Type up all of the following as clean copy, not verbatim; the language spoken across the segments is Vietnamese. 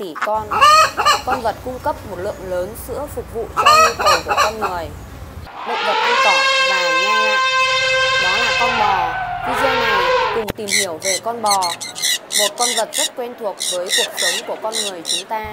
tỷ con. Con vật cung cấp một lượng lớn sữa phục vụ cho nhu cầu của con người. Động vật ăn cỏ và nhai lại, đó là con bò. Video này cùng tìm hiểu về con bò, một con vật rất quen thuộc với cuộc sống của con người chúng ta.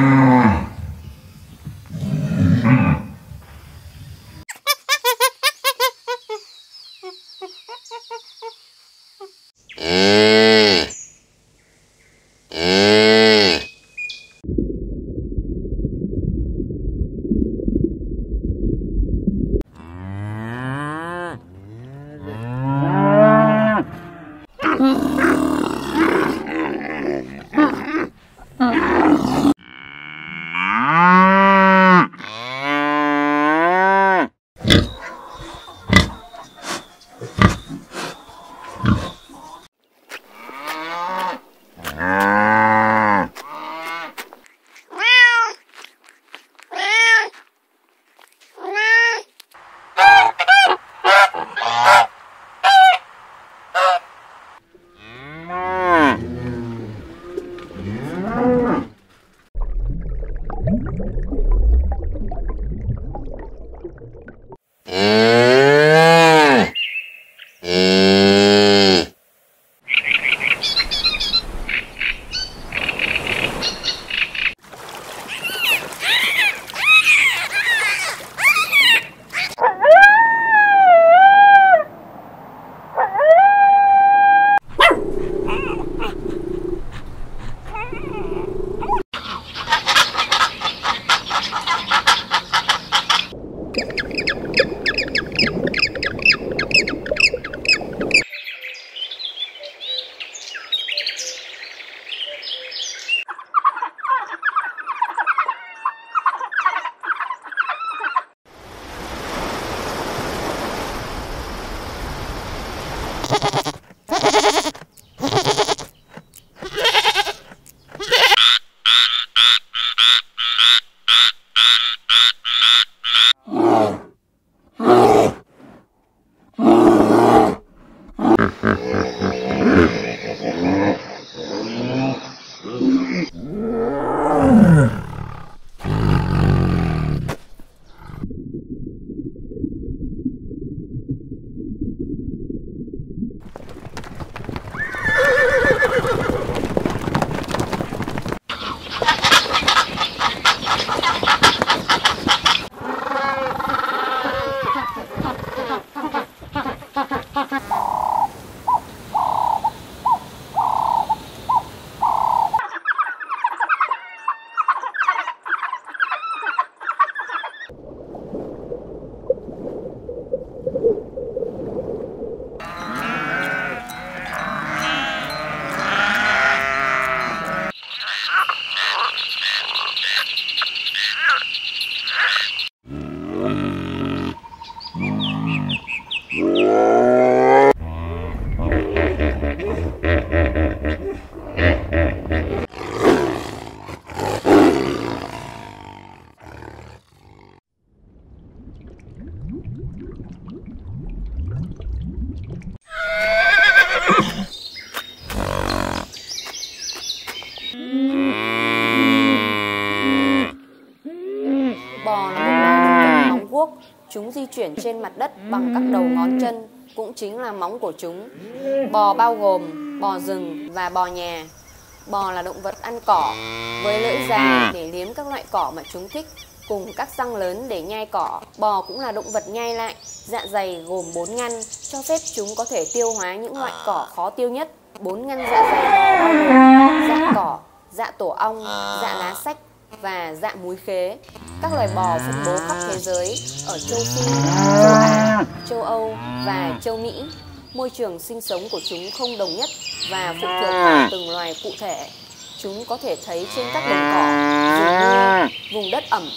Bò là một loài động vật móng guốc. Chúng di chuyển trên mặt đất bằng các đầu ngón chân, cũng chính là móng của chúng. Bò bao gồm bò rừng và bò nhà. Bò là động vật ăn cỏ, với lưỡi dài để liếm các loại cỏ mà chúng thích, cùng các răng lớn để nhai cỏ. Bò cũng là động vật nhai lại. Dạ dày gồm 4 ngăn, cho phép chúng có thể tiêu hóa những loại cỏ khó tiêu nhất. 4 ngăn dạ dày bò bao gồm dạ cỏ, dạ tổ ong, dạ lá sách và dạ múi khế. Các loài bò phân bố khắp thế giới, ở châu Phi, châu Á, châu Âu và châu Mỹ. Môi trường sinh sống của chúng không đồng nhất và phụ thuộc vào từng loài cụ thể. Chúng có thể thấy trên các đồng cỏ, rừng mưa, vùng đất ẩm,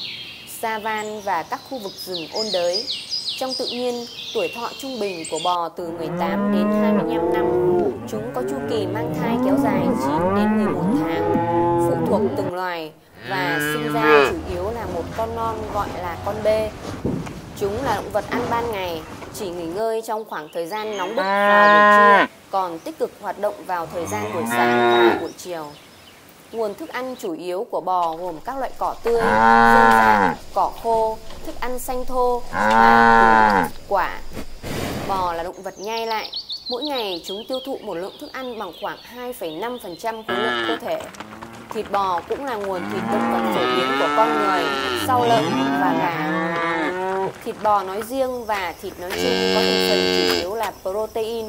savan và các khu vực rừng ôn đới. Trong tự nhiên, tuổi thọ trung bình của bò từ 18 đến 25 năm. Chúng có chu kỳ mang thai kéo dài 9 đến 11 tháng, phụ thuộc từng loài, và sinh ra chủ yếu là một con non gọi là con bê. Chúng là động vật ăn ban ngày, chỉ nghỉ ngơi trong khoảng thời gian nóng bức vào buổi trưa, còn tích cực hoạt động vào thời gian buổi sáng và buổi chiều. Nguồn thức ăn chủ yếu của bò gồm các loại cỏ tươi, dân dã, cỏ khô, thức ăn xanh thô, và củ quả. Bò là động vật nhai lại. Mỗi ngày chúng tiêu thụ một lượng thức ăn bằng khoảng 2,5% khối lượng cơ thể. Thịt bò cũng là nguồn thịt động vật phổ biến của con người sau lợn và gà. Thịt bò nói riêng và thịt nói chung có thành phần chủ yếu là protein.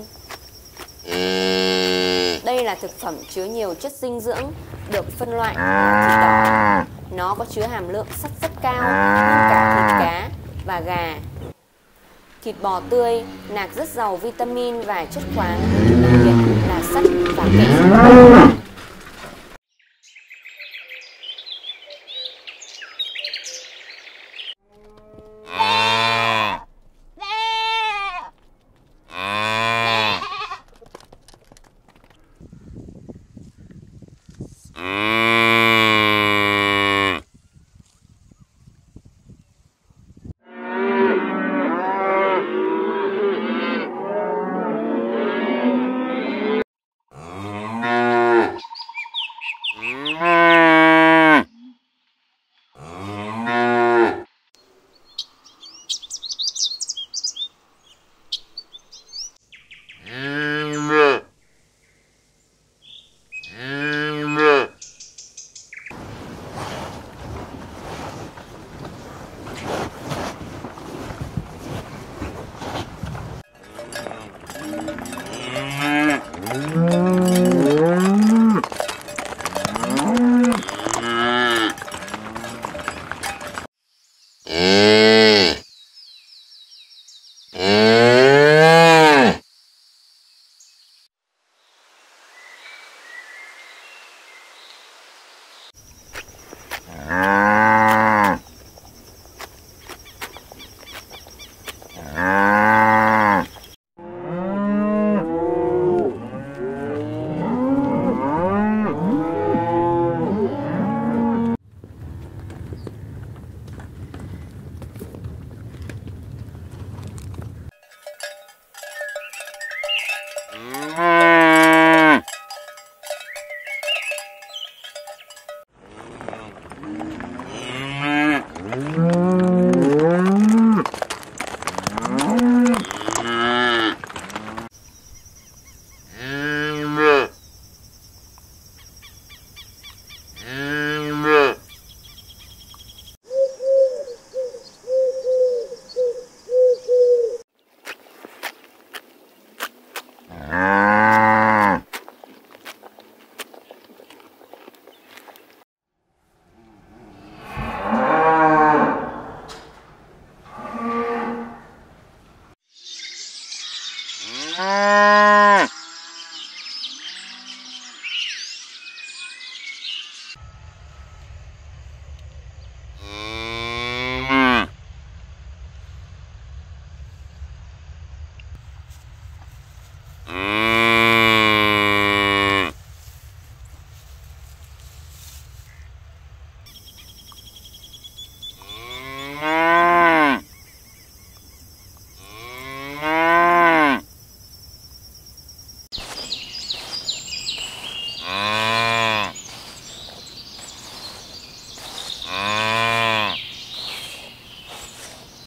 Đây là thực phẩm chứa nhiều chất dinh dưỡng, được phân loại là thịt đỏ. Nó có chứa hàm lượng sắt rất cao hơn cả thịt cá và gà. Thịt bò tươi nạc rất giàu vitamin và chất khoáng, đặc biệt là sắt và kẽm.